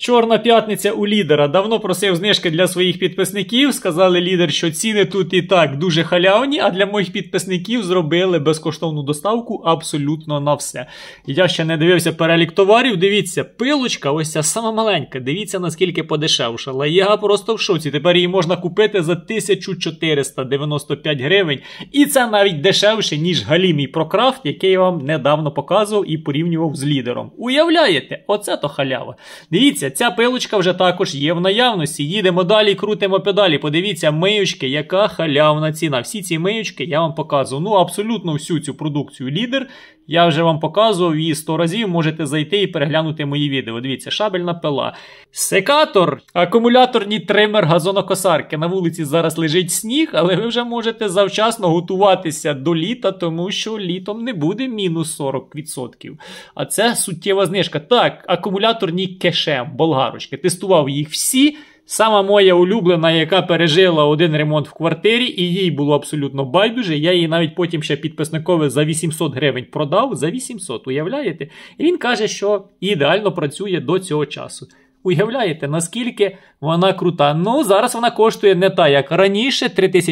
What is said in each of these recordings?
Чорна п'ятниця у лідера. Давно просив знижки для своїх підписників. Сказали лідер, що ціни тут і так дуже халявні, а для моїх підписників зробили безкоштовну доставку абсолютно на все. Я ще не дивився перелік товарів. Дивіться, пилочка, ось ця сама маленька. Дивіться, наскільки подешевшала. Я просто в шоці. Тепер її можна купити за 1495 гривень. І це навіть дешевше, ніж Галімій Прокрафт, який я вам недавно показував і порівнював з лідером. Уявляєте? Оце то халява. Дивіться, ця пилочка вже також є в наявності. Їдемо далі, крутимо педалі. Подивіться, миючки, яка халявна ціна. Всі ці миючки я вам показував. Ну, абсолютно всю цю продукцію лідер. Я вже вам показував її 100 разів. Можете зайти і переглянути мої відео. Дивіться, шабельна пила. Секатор, акумуляторний тример газонокосарки. На вулиці зараз лежить сніг, але ви вже можете завчасно готуватися до літа, тому що літом не буде мінус 40%. А це суттєва знижка. Так, акумуляторні кешем, болгарочки. Тестував їх всі. Сама моя улюблена, яка пережила один ремонт в квартирі, і їй було абсолютно байдуже. Я її навіть потім ще підписникове за 800 гривень продав. За 800, уявляєте? І він каже, що ідеально працює до цього часу. Уявляєте, наскільки вона крута? Ну, зараз вона коштує не та, як раніше,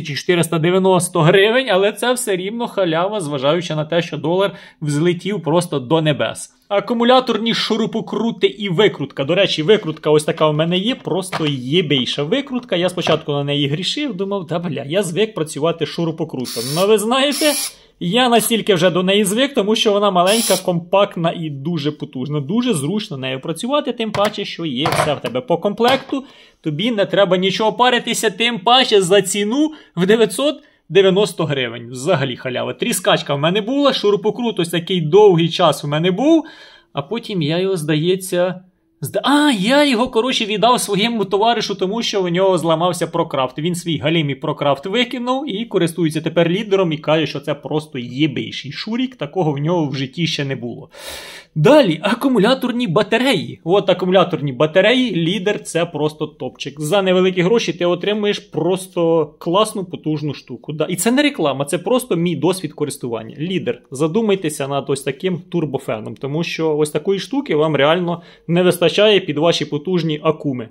3490 гривень, але це все рівно халява, зважаючи на те, що долар взлетів просто до небес. Акумуляторні шурупокрути і викрутка. До речі, викрутка ось така в мене є, просто єбейша викрутка. Я спочатку на неї грішив, думав, я звик працювати шурупокрутом. Ну, ви знаєте, я настільки вже до неї звик, тому що вона маленька, компактна і дуже потужна. Дуже зручно нею працювати, тим паче, що є все в тебе по комплекту. Тобі не треба нічого паритися, тим паче за ціну в 990 гривень. Взагалі халява. Тріскачка в мене була, шурупокрут ось такий довгий час в мене був, а потім я його, здається... я його, віддав своєму товаришу, тому що у нього зламався Прокрафт. Він свій Галімій Прокрафт викинув і користується тепер лідером і каже, що це просто єбейший шурік, такого в нього в житті ще не було. Далі, акумуляторні батареї. От акумуляторні батареї, лідер, це просто топчик. За невеликі гроші ти отримуєш просто класну, потужну штуку. І це не реклама, це просто мій досвід користування. Лідер, задумайтеся над ось таким турбофеном, тому що ось такої штуки вам реально не вистачає під ваші потужні акуми.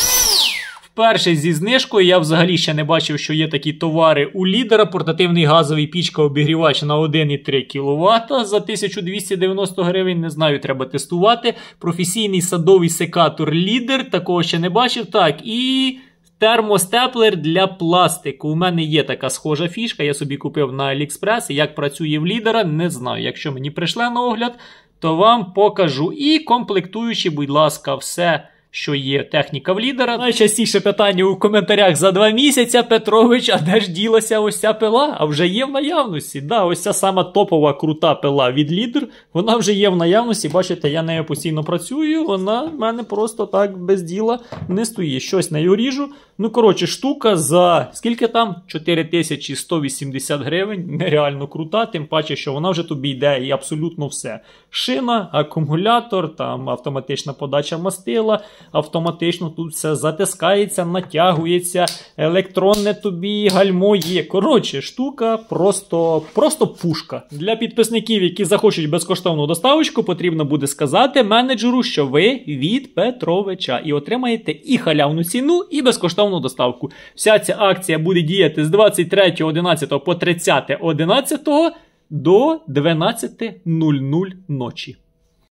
Вперше зі знижкою я взагалі ще не бачив, що є такі товари у лідера. Портативний газовий пічка-обігрівач на 1,3 кВт за 1290 гривень. Не знаю, треба тестувати. Професійний садовий секатор лідер, такого ще не бачив. Так, і термостеплер для пластику. У мене є така схожа фішка, я собі купив на AliExpress. Як працює в лідера, не знаю. Якщо мені прийшле на огляд, то вам покажу. І комплектуючи, будь ласка, все, що є техніка в лідера. Найчастіше питання у коментарях за 2 місяці: Петрович, а де ж ділася ось ця пила? А вже є в наявності. Да, ось ця сама топова крута пила від лідер, вона вже є в наявності. Бачите, я нею постійно працюю, вона в мене просто так без діла не стоїть. Щось нею ріжу. Ну, коротше, штука за, скільки там? 4180 гривень. Нереально крута, тим паче, що вона вже тобі йде і абсолютно все. Шина, акумулятор, там автоматична подача мастила, автоматично тут все затискається, натягується, електронне тобі гальмо є. Коротше, штука просто пушка. Для підписників, які захочуть безкоштовну доставочку, потрібно буде сказати менеджеру, що ви від Петровича, і отримаєте і халявну ціну, і безкоштовну доставку. Вся ця акція буде діяти з 23.11 по 30.11 до 12:00 ночі.